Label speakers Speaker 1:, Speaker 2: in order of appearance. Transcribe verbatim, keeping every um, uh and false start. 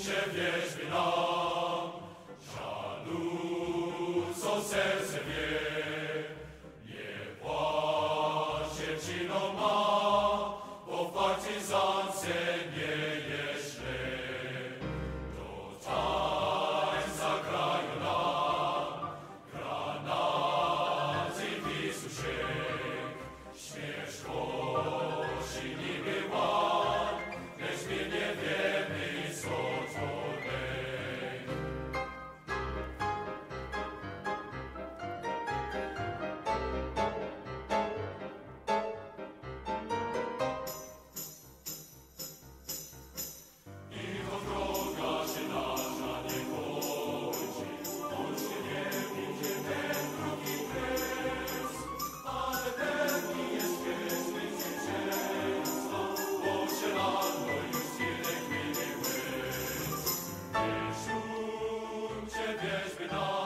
Speaker 1: się wierzby nam, żalu, co serce wie, nie płacz dziewczyno ma, bo w partyzance nie jest źle. Do tańca grają nam granaty wisuszek, śmierć głosi niby ład, lecz my nie wiemy, co to lek. I to droga się nasza nie kończy, choć nie idzie ten drugi kres, ale pewni jest wieczny zwycięstwa, bo przelano już tyle chwili łez. Nie szumcie wierzby nam,